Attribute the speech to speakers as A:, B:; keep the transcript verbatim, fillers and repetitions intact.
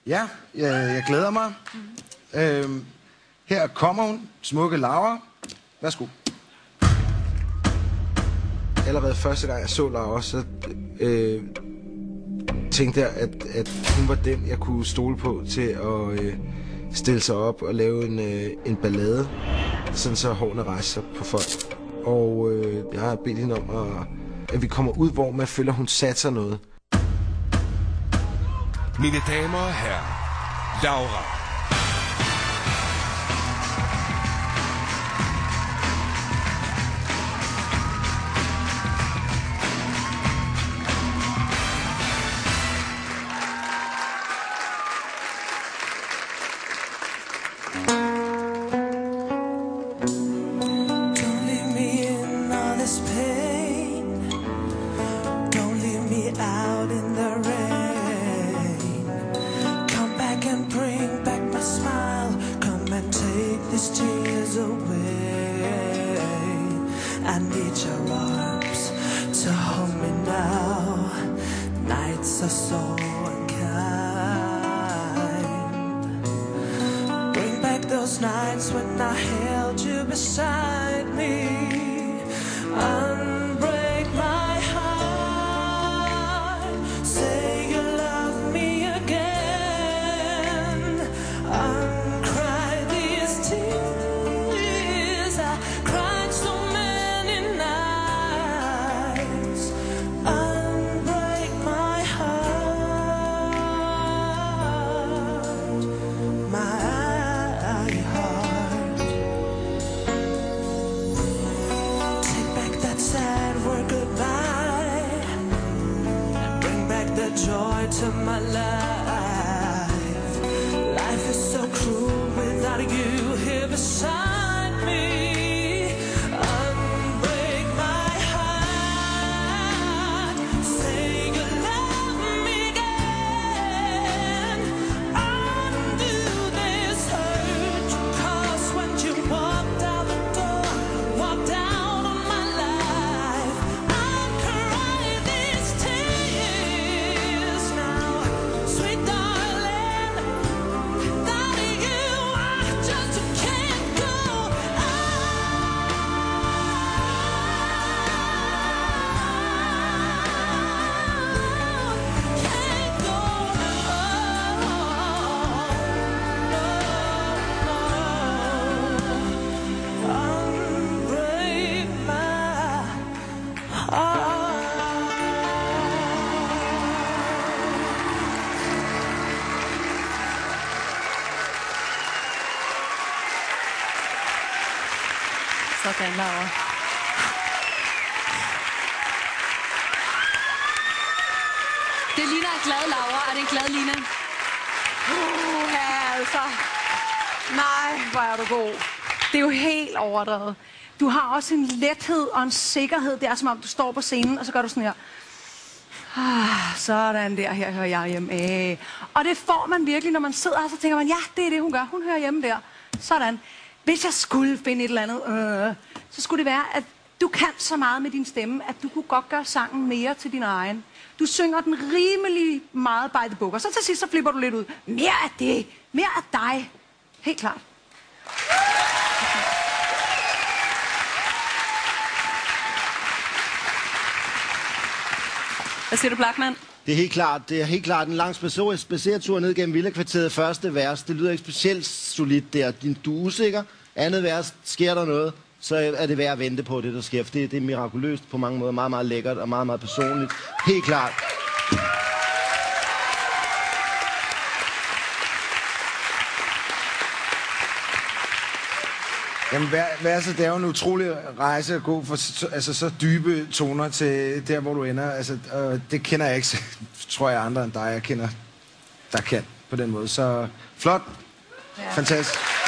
A: Ja, jeg, jeg glæder mig. Mm. Øhm, her kommer hun, smukke Laura. Værsgo. Allerede første gang jeg så Laura, så øh, tænkte jeg, at, at hun var den, jeg kunne stole på til at øh, stille sig op og lave en, øh, en ballade, sådan så hårene rejser sig på folk. Og øh, jeg har bedt hende om, at, at vi kommer ud, hvor man føler, hun satser noget.
B: Mine damer og herrer, Laura.
C: Don't leave me in all this pain. Don't leave me out in the rain. Come back and bring back my smile. Come and take these tears away. I need your arms to hold me now. Nights are so unkind. Bring back those nights when I held you beside me. Unbreak my heart. Say you love me again. Uncry these tears I cried so many nights. Unbreak my heart. My heart. Take back that sad word goodbye. Bring back the joy to my life. Life is so cruel without you here beside me. Unbreak my heart. Say you love me again. Undo this hurt you caused when you walked out the door, walked out on my life. I'll cry these tears now, sweet darling. Without you, I just can't go on. Can't go on. Unbreak my heart.
D: Sådan, Laura. Det ligner en glad Laura. Er det en glad Lina?
E: Uh, ja, altså. Nej, hvor er du god. Det er jo helt overdrevet. Du har også en lethed og en sikkerhed. Det er som om, du står på scenen, og så gør du sådan her. Ah, sådan der, her hører jeg hjemme. Æh. Og det får man virkelig, når man sidder her, så tænker man, ja, det er det, hun gør. Hun hører hjemme der. Sådan. Hvis jeg skulle finde et eller andet, øh, så skulle det være, at du kan så meget med din stemme, at du kunne godt gøre sangen mere til din egen. Du synger den rimelig meget by the book, og så til sidst så flipper du lidt ud. Mere af det. Mere af dig. Helt klart.
D: Hvad siger du, Blachman?
F: Det er helt klart. Det er helt klart en lang spacertur ned gennem Villakvarteret. Første vers, det lyder ikke specielt solidt der. Du er usikker. Andet vers, sker der noget, så er det værd at vente på det, der sker. For det, det er mirakuløst på mange måder. Meget, meget lækkert og meget, meget personligt. Helt klart.
A: Jamen, verset, det er jo en utrolig rejse at gå fra altså, så dybe toner til der, hvor du ender. Altså, øh, det kender jeg ikke, tror jeg, andre end dig, jeg kender, der kan på den måde. Så flot. Ja. Fantastisk.